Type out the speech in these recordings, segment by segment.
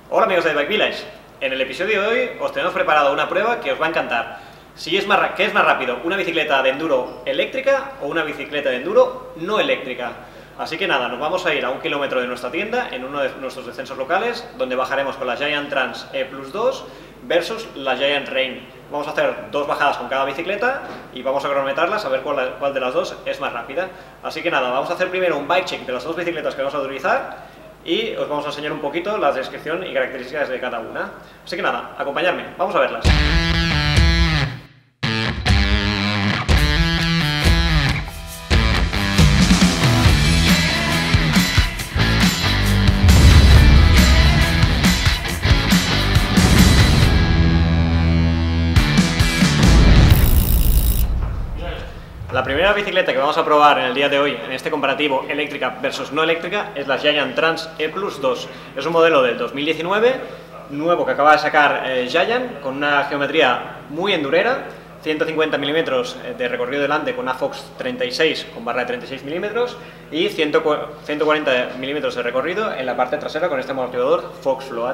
Hola amigos de Bike Village, en el episodio de hoy os tenemos preparado una prueba que os va a encantar. ¿Qué es más rápido? ¿Una bicicleta de enduro eléctrica o una bicicleta de enduro no eléctrica? Así que nada, nos vamos a ir a 1 kilómetro de nuestra tienda, en uno de nuestros descensos locales, donde bajaremos con la Giant Trans E+2 versus la Giant Rain. Vamos a hacer 2 bajadas con cada bicicleta y vamos a cronometrarlas a ver cuál de las dos es más rápida. Así que nada, vamos a hacer primero un bike check de las 2 bicicletas que vamos a utilizar y os vamos a enseñar un poquito la descripción y características de cada una. Así que nada, acompañadme, vamos a verlas. La primera bicicleta que vamos a probar en el día de hoy, en este comparativo eléctrica versus no eléctrica, es la Giant Trans E+2. Es un modelo del 2019, nuevo que acaba de sacar Giant, con una geometría muy endurera, 150 milímetros de recorrido delante con una Fox 36 con barra de 36 milímetros y 140 milímetros de recorrido en la parte trasera con este amortiguador Fox Float.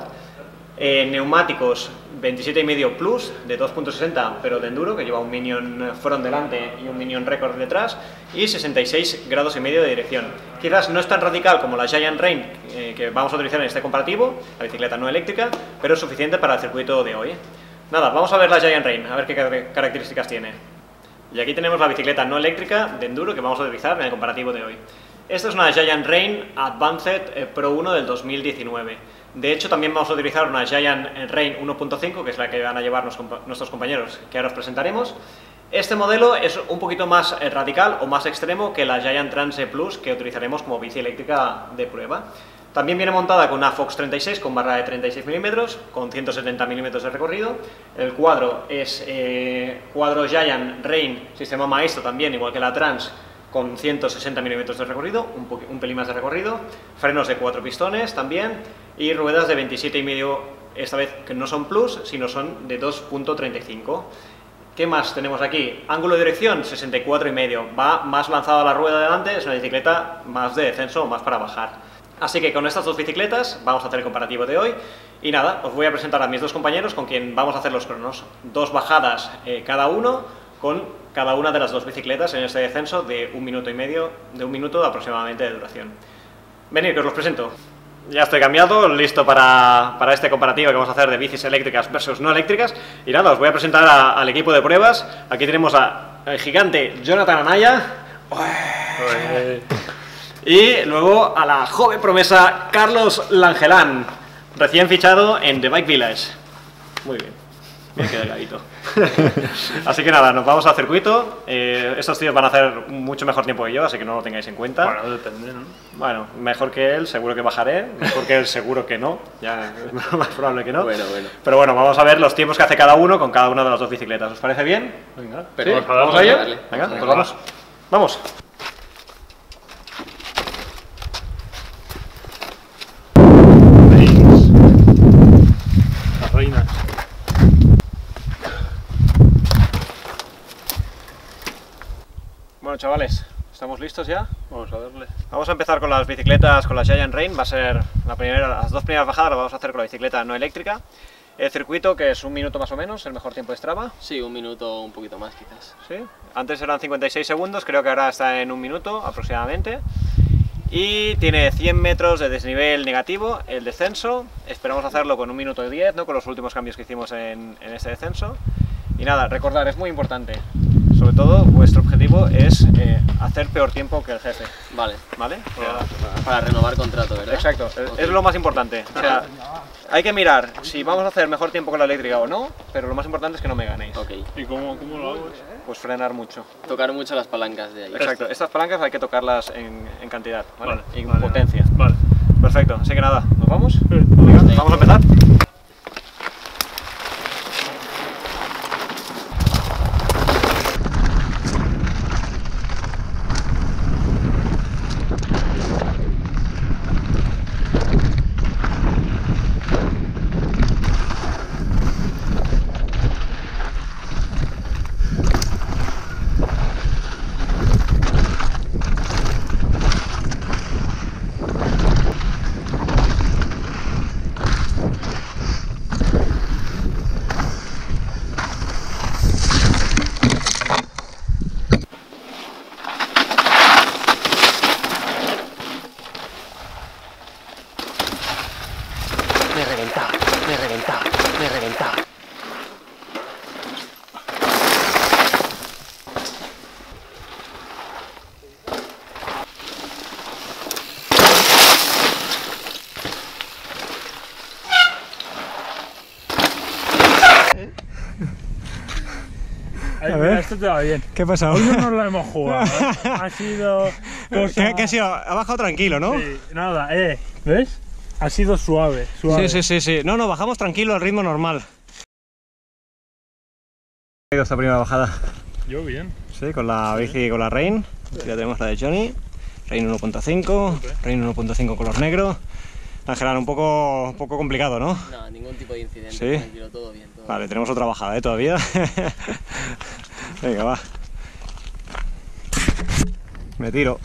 Neumáticos 27,5 Plus de 2.60 pero de enduro, que lleva un Minion Front delante y un Minion Record detrás, y 66 grados y medio de dirección. Quizás no es tan radical como la Giant Rain que vamos a utilizar en este comparativo, la bicicleta no eléctrica, pero es suficiente para el circuito de hoy. Nada, vamos a ver la Giant Rain, a ver qué características tiene. Y aquí tenemos la bicicleta no eléctrica de enduro que vamos a utilizar en el comparativo de hoy. Esta es una Giant Rain Advanced Pro 1 del 2019. De hecho, también vamos a utilizar una Giant Rain 1.5, que es la que van a llevar nuestros compañeros, que ahora os presentaremos. Este modelo es un poquito más radical o más extremo que la Giant Trans E Plus, que utilizaremos como bici eléctrica de prueba. También viene montada con una Fox 36 con barra de 36 milímetros, con 170 milímetros de recorrido. El cuadro es cuadro Giant Rain, sistema maestro también, igual que la Trans, con 160 milímetros de recorrido, un pelín más de recorrido, frenos de 4 pistones también, y ruedas de 27,5, esta vez que no son Plus, sino son de 2.35. ¿Qué más tenemos aquí? Ángulo de dirección, 64,5, va más lanzado a la rueda de delante, es una bicicleta más de descenso o más para bajar. Así que con estas 2 bicicletas vamos a hacer el comparativo de hoy, y nada, os voy a presentar a mis 2 compañeros con quien vamos a hacer los cronos, 2 bajadas cada uno, con cada una de las 2 bicicletas en este descenso de 1 minuto y medio, de 1 minuto aproximadamente de duración. Venid, que os los presento. Ya estoy cambiado, listo para este comparativo que vamos a hacer de bicis eléctricas versus no eléctricas. Y nada, os voy a presentar al equipo de pruebas. Aquí tenemos al gigante Jonathan Anaya. Y luego a la joven promesa Carlos Langelán, recién fichado en The Bike Village. Muy bien. Bien, qué delgadito. Así que nada, nos vamos al circuito. Estos tíos van a hacer mucho mejor tiempo que yo, así que no lo tengáis en cuenta. Bueno, depende, ¿no? Bueno, mejor que él, seguro que bajaré. Mejor que él, seguro que no. Ya es más probable que no. Bueno. Pero bueno, vamos a ver los tiempos que hace cada uno con cada una de las 2 bicicletas. ¿Os parece bien? Venga, pero ¿Sí? ¿Vamos a ello? Venga, pues vamos. Vamos. las reinas. Bueno, chavales, ¿estamos listos ya? Vamos a darle. Vamos a empezar con las bicicletas, con la Giant Rain. Va a ser las 2 primeras bajadas las vamos a hacer con la bicicleta no eléctrica. El circuito, que es 1 minuto más o menos, el mejor tiempo de Strava. Sí, 1 minuto, un poquito más quizás. ¿Sí? Antes eran 56 segundos, creo que ahora está en 1 minuto aproximadamente. Y tiene 100 metros de desnivel negativo el descenso. Esperamos hacerlo con 1 minuto y 10, ¿no? Con los últimos cambios que hicimos en este descenso. Y nada, recordar, es muy importante. Sobre todo, vuestro objetivo es hacer peor tiempo que el jefe. Vale. ¿Vale? Para renovar contrato, ¿verdad? Exacto, es lo más importante. O sea, hay que mirar si vamos a hacer mejor tiempo con la eléctrica o no, pero lo más importante es que no me ganéis. Ok. ¿Y cómo lo hago? Pues frenar mucho. Tocar mucho las palancas de ahí. Exacto, estas palancas hay que tocarlas en cantidad, ¿vale? Y en vale, potencia. Vale. Perfecto, así que nada, ¿nos vamos? Sí. Venga, vamos a empezar. reventado, me he reventado, me he reventado. A ver, esto te va bien. ¿Qué ha pasado? Hoy no nos la hemos jugado, ¿eh? Ha sido cosa... ¿Qué ha sido? Ha bajado tranquilo, ¿no? Sí, nada, ¿ves? Ha sido suave, suave. Sí. No, bajamos tranquilo al ritmo normal. ¿Cómo ha ido esta primera bajada? Yo bien. Sí, con la bici y con la Rain. Ya tenemos la de Johnny. Rain 1.5, Rain 1.5 color negro. Ángela, un poco complicado, ¿no? No, ningún tipo de incidente, ¿Sí? tranquilo, todo bien. Todo Vale, bien. tenemos otra bajada, todavía. Venga, va. Me tiro.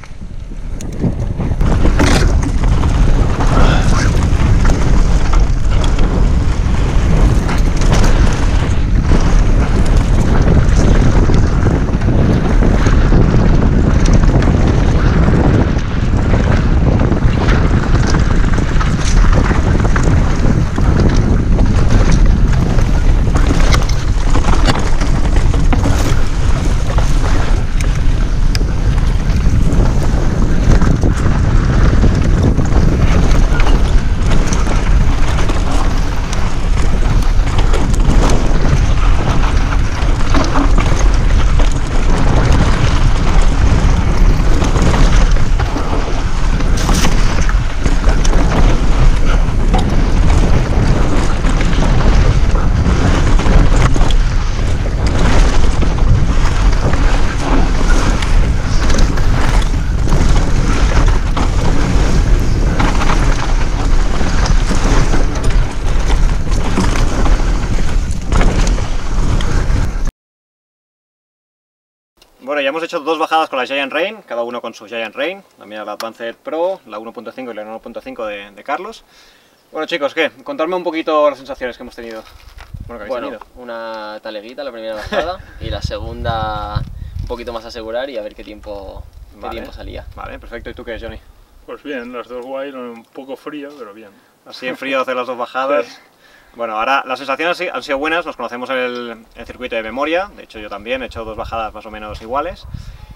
Bueno, ya hemos hecho dos bajadas con la Giant Rain, cada uno con su Giant Rain, la mía la Advanced Pro, la 1.5 y la 1.5 de Carlos. Bueno chicos, ¿qué? Contadme un poquito las sensaciones que hemos tenido. Bueno, que habéis Bueno, tenido. una taleguita la primera bajada y la segunda un poquito más a asegurar y a ver qué tiempo salía. Vale, perfecto. ¿Y tú qué, Johnny? Pues bien, las dos guay, un poco frío, pero bien. Así en frío hacer las dos bajadas. Sí. Bueno, ahora las sensaciones han sido buenas, nos conocemos el circuito de memoria, de hecho yo también he hecho dos bajadas más o menos iguales.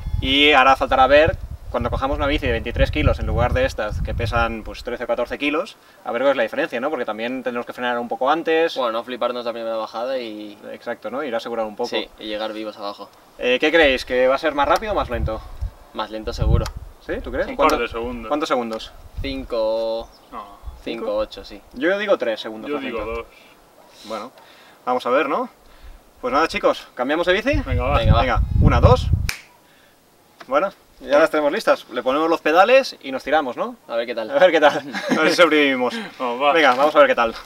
Y ahora faltará ver, cuando cojamos una bici de 23 kilos en lugar de estas que pesan pues 13 o 14 kilos, a ver cuál es la diferencia, ¿no? Porque también tendremos que frenar un poco antes. Bueno, no fliparnos la primera bajada y... Exacto, ¿no? Ir a asegurar un poco. Sí, y llegar vivos abajo. ¿Qué creéis? ¿Que va a ser más rápido o más lento? Más lento seguro. ¿Sí? ¿Tú crees? Un par de segundos. ¿Cuántos segundos? 5, No, 5, 8, sí. Yo digo 3 segundos. yo más digo lento. 2. Bueno, vamos a ver, ¿no? Pues nada chicos, ¿cambiamos de bici? Venga, va. Venga, va. Venga, 1, 2. Bueno, ya las tenemos listas. Le ponemos los pedales y nos tiramos, ¿no? A ver qué tal. A ver qué tal. A ver si sobrevivimos. Vamos, va. Venga, vamos a ver qué tal.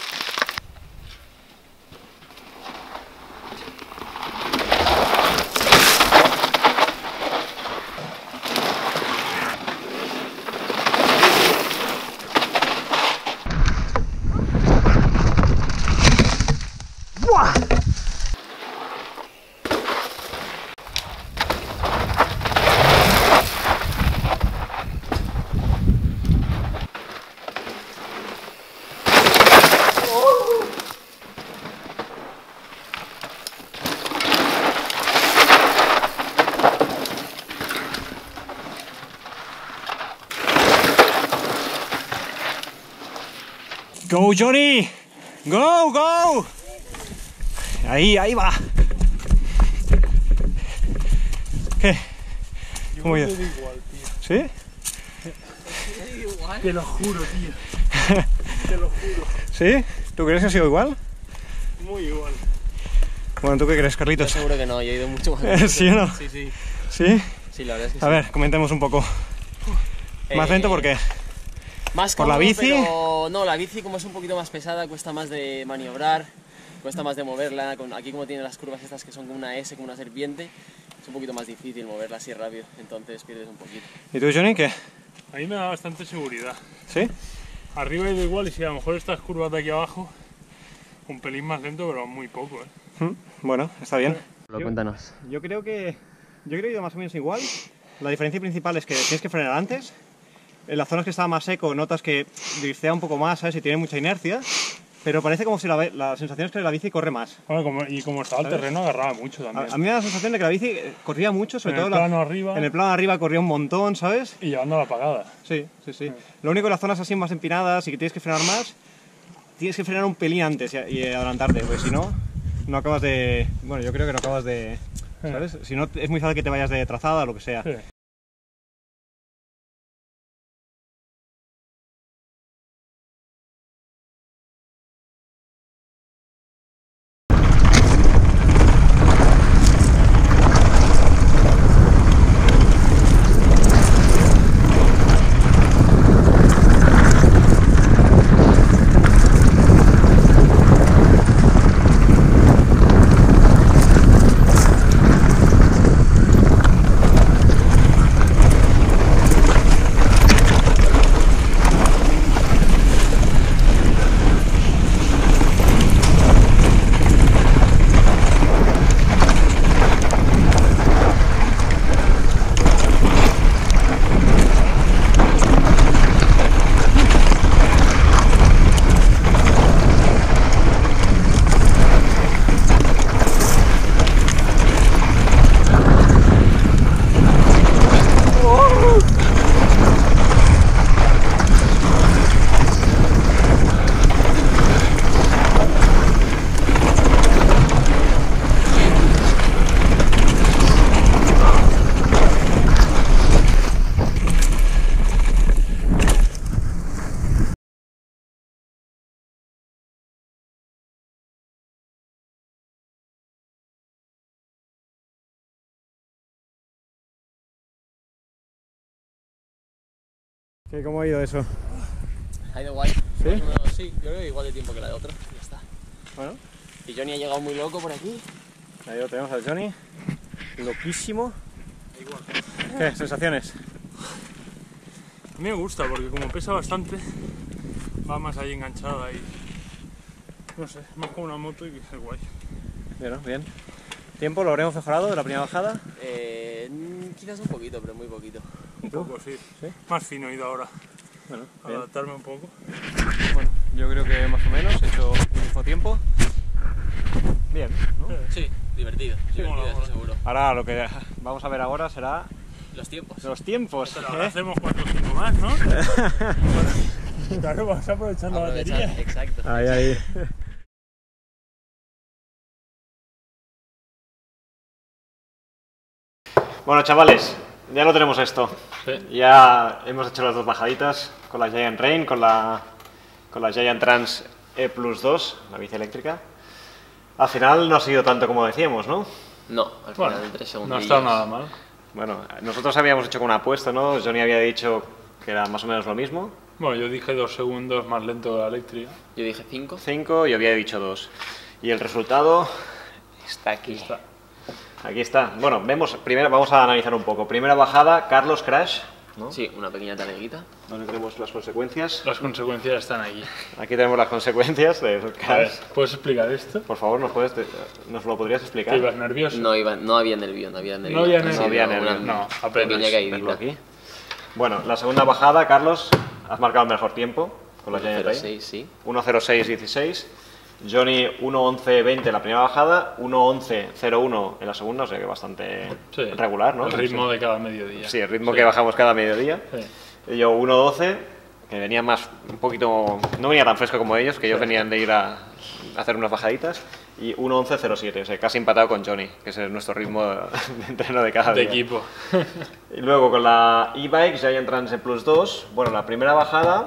Go Johnny, go, go. Ahí va. ¿Qué? ¿Cómo Yo ya? te digo igual, tío. ¿Sí? Te lo juro, tío. Te lo juro. ¿Sí? ¿Tú crees que ha sido igual? Muy igual. Bueno, ¿tú qué crees, Yo Carlitos? seguro que no, yo he ido mucho más lento. ¿Sí o no? Sí, sí. ¿Sí? Sí, la verdad es que A sí. ver, comentemos un poco. ¿Más lento por qué? Más ¿Por la cómodo, bici? pero no, la bici como es un poquito más pesada, cuesta más de maniobrar, cuesta más de moverla. Aquí como tiene las curvas estas que son como una S, como una serpiente, es un poquito más difícil moverla así rápido, entonces pierdes un poquito. ¿Y tú, Johnny, qué? A mí me da bastante seguridad. ¿Sí? Arriba he ido igual y si a lo mejor estas curvas de aquí abajo, un pelín más lento, pero muy poco, ¿eh? Bueno, está bien. Cuéntanos. Yo creo que he ido más o menos igual. La diferencia principal es que tienes que frenar antes en las zonas que estaba más seco notas que driftea un poco más, ¿sabes? Y tiene mucha inercia, pero parece como si la sensación es que la bici corre más. Bueno, como estaba el terreno, agarraba mucho también. A mí me da la sensación de que la bici corría mucho, sobre todo en el plano arriba. En el plano arriba corría un montón, ¿sabes? Y llevando la apagada. Sí. Lo único, en las zonas así más empinadas y que tienes que frenar más, tienes que frenar un pelín antes y adelantarte, porque si no, no acabas de... Bueno, yo creo que no acabas de... ¿Sabes? Si no, es muy fácil que te vayas de trazada o lo que sea. Sí. ¿Cómo ha ido eso? Ha ido guay. ¿Sí? Más o menos, sí, yo creo que igual de tiempo que la de otro. Ya está. Bueno, Y Johnny ha llegado muy loco por aquí. ahí lo tenemos al Johnny, loquísimo. ¿Qué sensaciones? A mí me gusta porque como pesa bastante, va más ahí enganchada y... No sé, más como una moto y es guay. Bien. ¿Tiempo lo habremos mejorado de la primera bajada? Quizás un poquito, pero muy poquito. Un poco, sí. ¿Sí? Más fino he ido ahora. Bueno, Adaptarme un poco. Bueno, yo creo que más o menos he hecho el mismo tiempo. Bien, ¿no? Sí, divertido. Sí, Divertido, mola, eso mola. seguro. Ahora lo que vamos a ver ahora será Los tiempos. los tiempos. Pero ahora hacemos 4 o 5 más, ¿no? Claro, vamos a aprovechar la Aprovechar, batería. exacto. Ahí. Bueno, chavales, ya lo tenemos esto. Sí. Ya hemos hecho las dos bajaditas con la Giant Rain, con la Giant Trans E+2, la bici eléctrica. Al final no ha sido tanto como decíamos, ¿no? No, al final Bueno, en 3 no segundos. ha estado nada mal. Bueno, nosotros habíamos hecho con una apuesta, ¿no? Johnny había dicho que era más o menos lo mismo. Bueno, yo dije 2 segundos más lento que la eléctrica. Yo dije 5. 5 y había dicho 2. Y el resultado está aquí. Está. Aquí está. Bueno, vamos a analizar un poco. Primera bajada, Carlos Crash, ¿no? Sí, una pequeña tareguita. Donde tenemos las consecuencias. Las consecuencias están aquí. Aquí tenemos las consecuencias de A ver, Crash. ¿puedes explicar esto? Por favor, ¿nos lo podrías explicar? ¿Que ibas nervioso? No había nervio, no había nervio. No había Ha nervio. sido No había una nervio. No, apenas. pequeña Verlo caídita. aquí. Bueno, la segunda bajada, Carlos, has marcado el mejor tiempo con la Giant Rain. 06, sí. 1.06.16. Johnny 1.11.20 la primera bajada, 1.11.01 en la segunda, o sea que bastante Sí. regular, ¿no? El ritmo de cada mediodía. Sí, el ritmo que bajamos cada mediodía. Sí. Y yo 1.12, que venía un poquito, no venía tan fresco como ellos, que ellos venían de ir a hacer unas bajaditas, y 1.11.07, o sea, casi empatado con Johnny, que ese es nuestro ritmo de entreno de cada De día. equipo. Y luego con la e-bike Giant Trans E+2, bueno, la primera bajada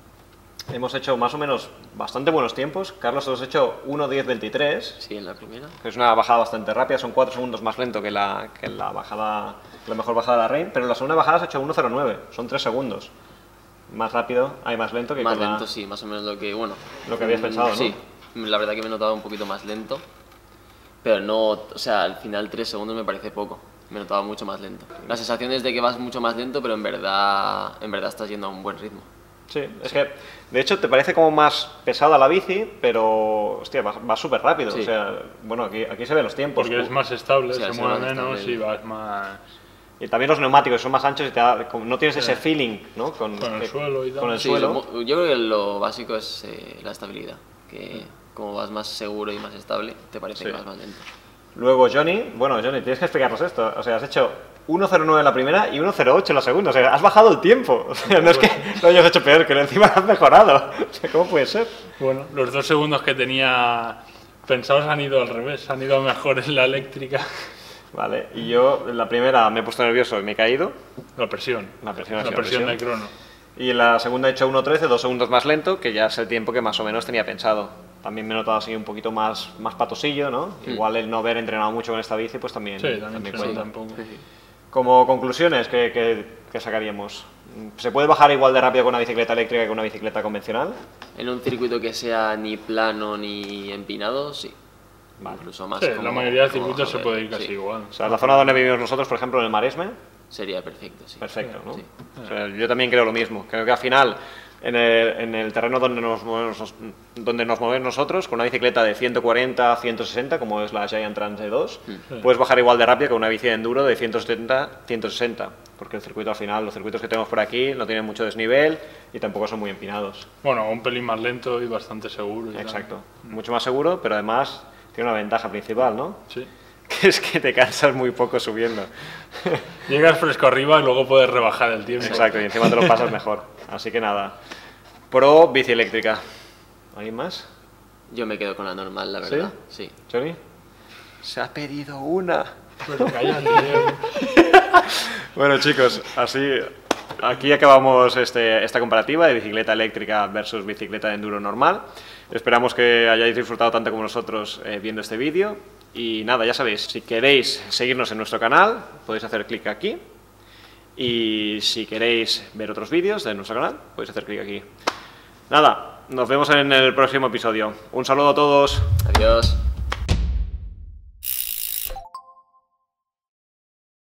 hemos hecho más o menos bastante buenos tiempos. Carlos, hemos hecho 1.10.23, Sí, en la primera. que es una bajada bastante rápida, son 4 segundos más lento que la bajada, la mejor bajada de la Rain, pero en la segunda bajada has hecho 1.09, son 3 segundos. Más rápido, más lento que Más con lento, sí, más o menos lo que, bueno. lo que habías pensado, ¿no? Sí, la verdad que me he notado un poquito más lento. Pero no, o sea, al final 3 segundos me parece poco. Me notaba mucho más lento. La sensación es de que vas mucho más lento, pero en verdad estás yendo a un buen ritmo. Sí, es que de hecho te parece como más pesada la bici, pero hostia, vas súper rápido. Sí. O sea, bueno, aquí se ven los tiempos. Porque es más estable, Sí, al se ser mueve más menos estable. y vas más... Y también los neumáticos son más anchos y no tienes ese feeling, ¿no? Con el suelo y tal. Con el Sí, suelo. yo creo que lo básico es la estabilidad, que como vas más seguro y más estable, te parece Sí. que vas más lento. Luego Johnny, tienes que explicarnos esto. O sea, has hecho 1.09 en la primera y 1.08 en la segunda. O sea, has bajado el tiempo. O sea, no es que lo hayas hecho peor, que encima lo has mejorado. O sea, ¿cómo puede ser? Bueno, los 2 segundos que tenía pensados han ido al revés, han ido mejor en la eléctrica. Vale, y yo en la primera me he puesto nervioso y me he caído. La presión. La presión ha La sido presión presión. de crono. Y en la segunda he hecho 1.13, 2 segundos más lento, que ya es el tiempo que más o menos tenía pensado. También me he notado así un poquito más patosillo, ¿no? Igual el no haber entrenado mucho con esta bici, pues también, Sí, también se cuenta. nota un poco. Como conclusiones, ¿qué sacaríamos? ¿Se puede bajar igual de rápido con una bicicleta eléctrica que con una bicicleta convencional? En un circuito que sea ni plano ni empinado, sí. Vale. Incluso más. Sí, como- la mayoría de como circuitos se Hannover, puede ir casi sí. igual. O sea, la zona donde vivimos nosotros, por ejemplo, en el Maresme, Sería perfecto, sí. perfecto, ¿no? Sí. O sea, yo también creo lo mismo. Creo que al final, en el terreno donde nos movemos nosotros, con una bicicleta de 140, 160, como es la Giant Trans E2, puedes bajar igual de rápido que una bici de enduro de 170, 160. Porque el circuito al final, los circuitos que tenemos por aquí no tienen mucho desnivel y tampoco son muy empinados. Bueno, un pelín más lento y bastante seguro. Y tal. Exacto. Mucho más seguro, pero además tiene una ventaja principal, ¿no? Sí. Que es que te cansas muy poco subiendo. Llegas fresco arriba y luego puedes rebajar el tiempo. Exacto, y encima te lo pasas mejor. Así que nada. Pro bici eléctrica. ¿Alguien más? Yo me quedo con la normal, la verdad. Sí. ¿Johnny? Se ha pedido una. Pero cállate, tío. Bueno, chicos, así aquí acabamos esta comparativa de bicicleta eléctrica versus bicicleta de enduro normal. Esperamos que hayáis disfrutado tanto como nosotros viendo este vídeo. Y nada, ya sabéis, si queréis seguirnos en nuestro canal, podéis hacer clic aquí. Y si queréis ver otros vídeos de nuestro canal, podéis hacer clic aquí. Nada, nos vemos en el próximo episodio. Un saludo a todos. Adiós.